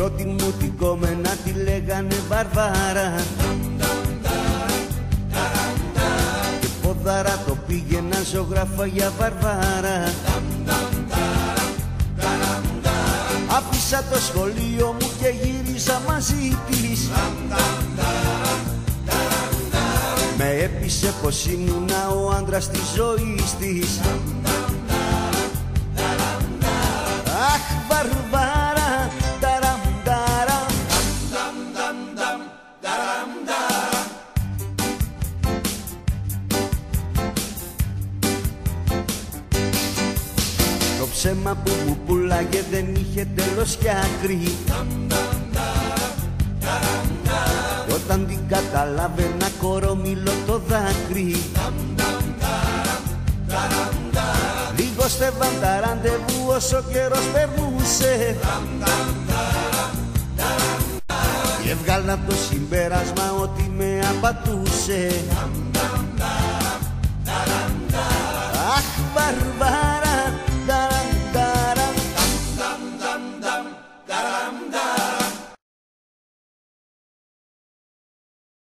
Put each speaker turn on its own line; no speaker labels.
πρώτη μου την κόμενα τη λέγανε Βαρβάρα. Και ποδάρα το πήγαινα ζωγράφα για Βαρβάρα. Άφησα το σχολείο μου και γύρισα μαζί της. Με έπεισε πως ήμουνα ο άντρας της ζωής της. Αχ, Βαρβάρα, ταραμ-ταραμ. Το ψέμα που μου πουλάγε δεν είχε τέλος κι άκρη. Κι όταν την καταλάβαινα κορομιλό το δάκρυ. Λίγο στέβαν τα ραντεβού όσο καιρός περνούσε. Και έβγαλα το συμπέρασμα ότι με απατούσε.